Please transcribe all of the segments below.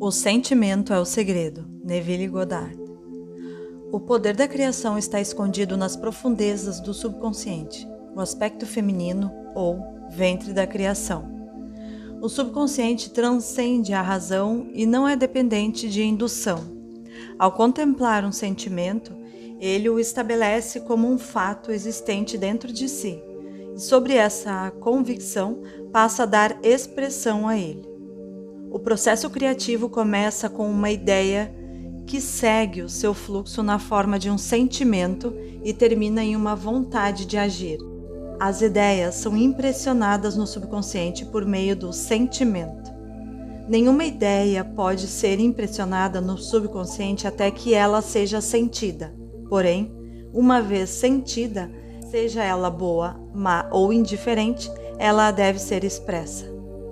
O sentimento é o segredo. Neville Goddard. O poder da criação está escondido nas profundezas do subconsciente, o aspecto feminino ou ventre da criação. O subconsciente transcende a razão e não é dependente de indução. Ao contemplar um sentimento, ele o estabelece como um fato existente dentro de si, e sobre essa convicção passa a dar expressão a ele. O processo criativo começa com uma ideia que segue o seu fluxo na forma de um sentimento e termina em uma vontade de agir. As ideias são impressionadas no subconsciente por meio do sentimento. Nenhuma ideia pode ser impressionada no subconsciente até que ela seja sentida. Porém, uma vez sentida, seja ela boa, má ou indiferente, ela deve ser expressa.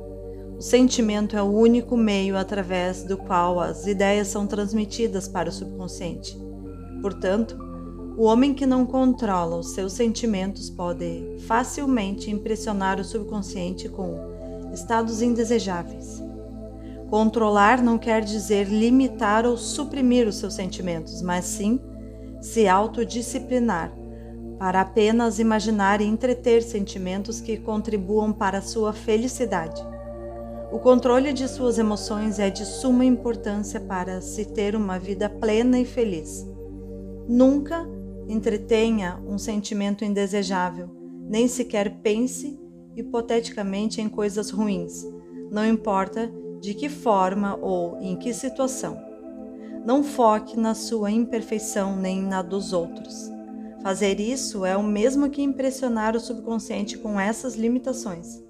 O sentimento é o único meio através do qual as ideias são transmitidas para o subconsciente. Portanto, o homem que não controla os seus sentimentos pode facilmente impressionar o subconsciente com estados indesejáveis. Controlar não quer dizer limitar ou suprimir os seus sentimentos, mas sim se autodisciplinar para apenas imaginar e entreter sentimentos que contribuam para a sua felicidade. O controle de suas emoções é de suma importância para se ter uma vida plena e feliz. Nunca entretenha um sentimento indesejável, nem sequer pense hipoteticamente em coisas ruins, não importa de que forma ou em que situação. Não foque na sua imperfeição nem na dos outros. Fazer isso é o mesmo que impressionar o subconsciente com essas limitações.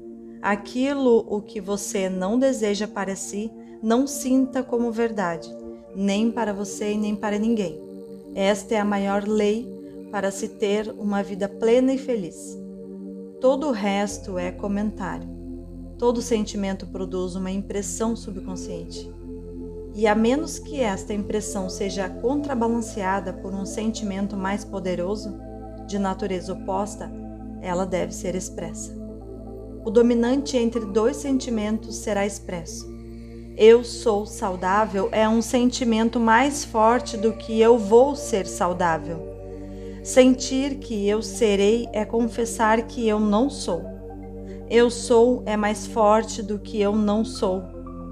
Aquilo o que você não deseja para si, não sinta como verdade, nem para você e nem para ninguém. Esta é a maior lei para se ter uma vida plena e feliz. Todo o resto é comentário. Todo sentimento produz uma impressão subconsciente. E a menos que esta impressão seja contrabalanceada por um sentimento mais poderoso, de natureza oposta, ela deve ser expressa. O dominante entre dois sentimentos será expresso. Eu sou saudável é um sentimento mais forte do que eu vou ser saudável. Sentir que eu serei é confessar que eu não sou. Eu sou é mais forte do que eu não sou.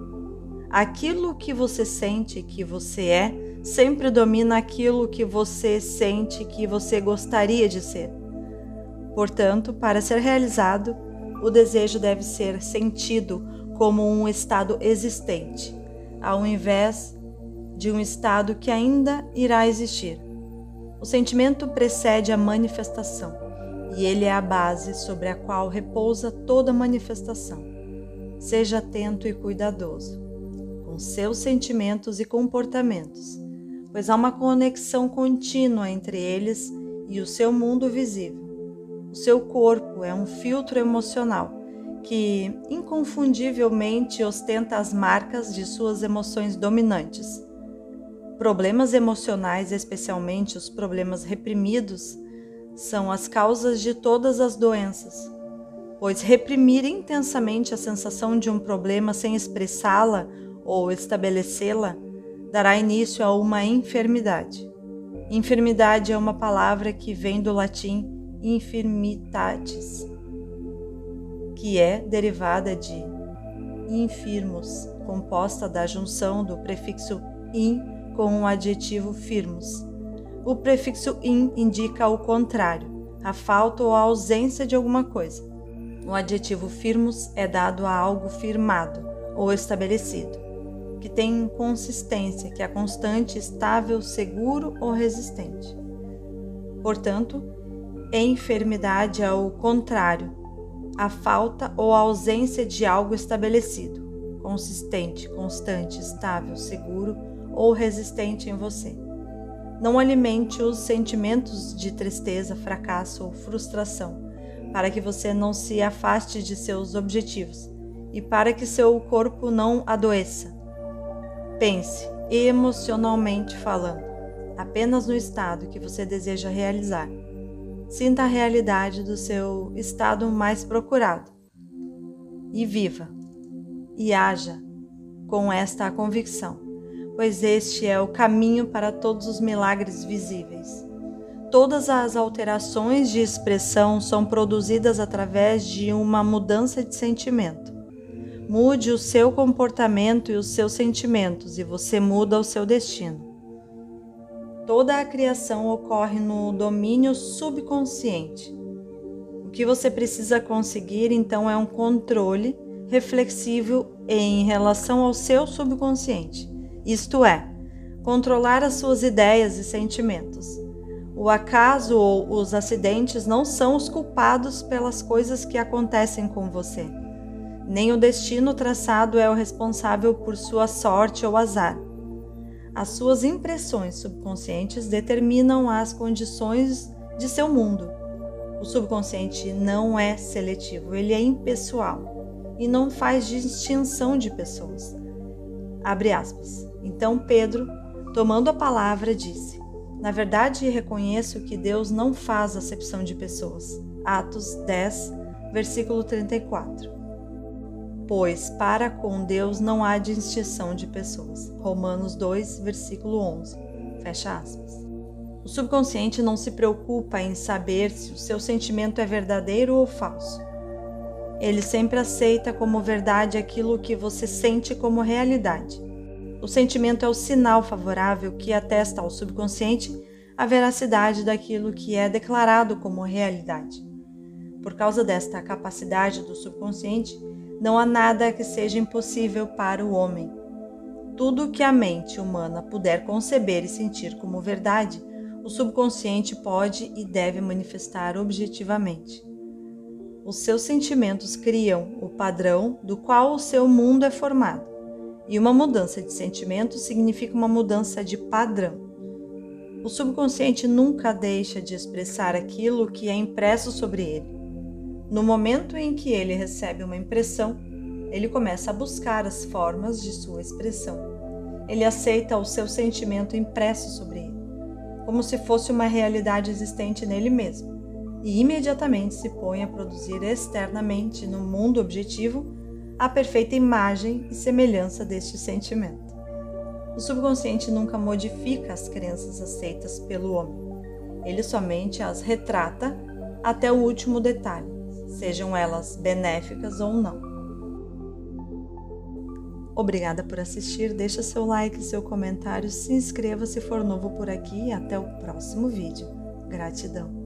Aquilo que você sente que você é sempre domina aquilo que você sente que você gostaria de ser. Portanto, para ser realizado, o desejo deve ser sentido como um estado existente, ao invés de um estado que ainda irá existir. O sentimento precede a manifestação, e ele é a base sobre a qual repousa toda manifestação. Seja atento e cuidadoso com seus sentimentos e comportamentos, pois há uma conexão contínua entre eles e o seu mundo visível. O seu corpo é um filtro emocional que inconfundivelmente ostenta as marcas de suas emoções dominantes. Problemas emocionais, especialmente os problemas reprimidos, são as causas de todas as doenças, pois reprimir intensamente a sensação de um problema sem expressá-la ou estabelecê-la dará início a uma enfermidade. Enfermidade é uma palavra que vem do latim infirmitatis, que é derivada de infirmus, composta da junção do prefixo in com o adjetivo firmus. O prefixo in indica o contrário, a falta ou a ausência de alguma coisa. O adjetivo firmus é dado a algo firmado ou estabelecido, que tem consistência, que é constante, estável, seguro ou resistente. Portanto, enfermidade é o contrário, a falta ou a ausência de algo estabelecido, consistente, constante, estável, seguro ou resistente em você. Não alimente os sentimentos de tristeza, fracasso ou frustração, para que você não se afaste de seus objetivos e para que seu corpo não adoeça. Pense, emocionalmente falando, apenas no estado que você deseja realizar. Sinta a realidade do seu estado mais procurado. E viva, e haja, com esta convicção, pois este é o caminho para todos os milagres visíveis. Todas as alterações de expressão são produzidas através de uma mudança de sentimento. Mude o seu comportamento e os seus sentimentos, e você muda o seu destino. Toda a criação ocorre no domínio subconsciente. O que você precisa conseguir, então, é um controle reflexivo em relação ao seu subconsciente, isto é, controlar as suas ideias e sentimentos. O acaso ou os acidentes não são os culpados pelas coisas que acontecem com você. Nem o destino traçado é o responsável por sua sorte ou azar. As suas impressões subconscientes determinam as condições de seu mundo. O subconsciente não é seletivo, ele é impessoal e não faz distinção de pessoas. Abre aspas. Então Pedro, tomando a palavra, disse: na verdade, reconheço que Deus não faz acepção de pessoas. Atos 10, versículo 34. Pois para com Deus não há distinção de pessoas. Romanos 2, versículo 11. Fecha aspas. O subconsciente não se preocupa em saber se o seu sentimento é verdadeiro ou falso. Ele sempre aceita como verdade aquilo que você sente como realidade. O sentimento é o sinal favorável que atesta ao subconsciente a veracidade daquilo que é declarado como realidade. Por causa desta capacidade do subconsciente, não há nada que seja impossível para o homem. Tudo que a mente humana puder conceber e sentir como verdade, o subconsciente pode e deve manifestar objetivamente. Os seus sentimentos criam o padrão do qual o seu mundo é formado. E uma mudança de sentimento significa uma mudança de padrão. O subconsciente nunca deixa de expressar aquilo que é impresso sobre ele. No momento em que ele recebe uma impressão, ele começa a buscar as formas de sua expressão. Ele aceita o seu sentimento impresso sobre ele, como se fosse uma realidade existente nele mesmo, e imediatamente se põe a produzir externamente no mundo objetivo a perfeita imagem e semelhança deste sentimento. O subconsciente nunca modifica as crenças aceitas pelo homem. Ele somente as retrata até o último detalhe, sejam elas benéficas ou não. Obrigada por assistir, deixa seu like, seu comentário, se inscreva se for novo por aqui e até o próximo vídeo. Gratidão!